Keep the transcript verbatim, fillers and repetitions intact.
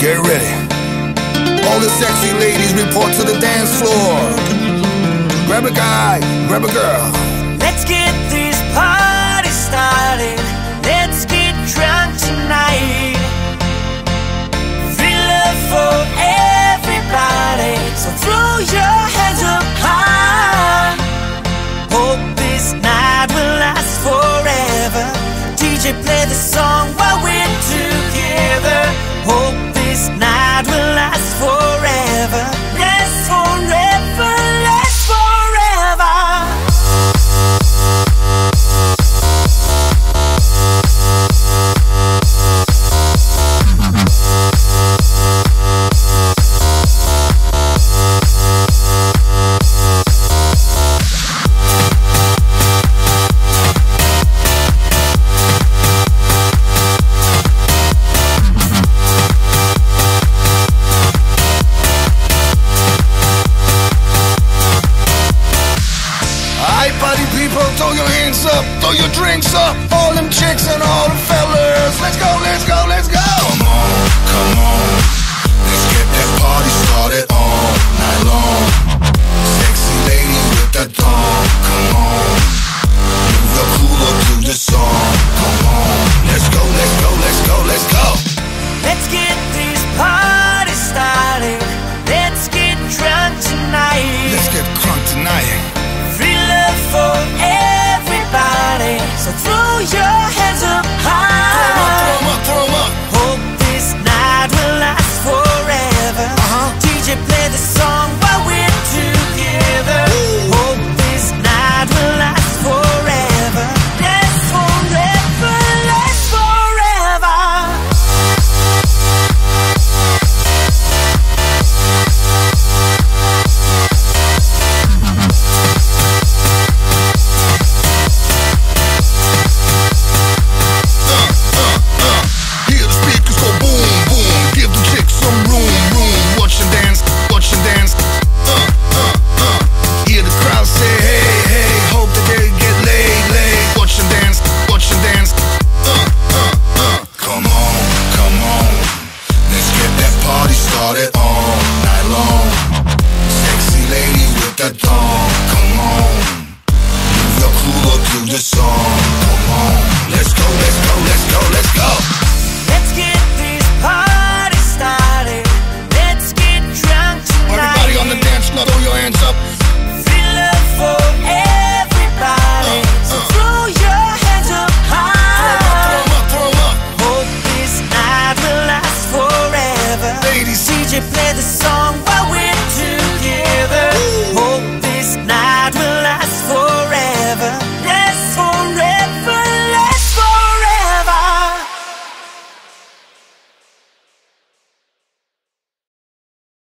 Get ready. All the sexy ladies report to the dance floor. Grab a guy, grab a girl. Let's get this party started. Let's get drunk tonight. Free love for everybody, so throw your hands up high. Hope this night will last forever. D J, play the song while we're together. Hope this night will last forever. Last forever, last forever. Throw your hands up, throw your drinks up. All them chicks and all the fellas. Let's go, let's go, let's go. Come on, come on. Let's get that party started all night long. Sexy ladies with that thong. Come on. Move the cooler to the song. Come on. Let's go, let's go, let's go, let's go. Let's get this party started. Let's get drunk tonight. Let's get crunk tonight. Free love for everybody, so throw your hands up high. Throw 'em up, throw 'em up, throw 'em up. Hope this night will last forever. Uh-huh. D J, play the song while we're together. Ooh. Hope this night will last forever. Last forever, last forever. Started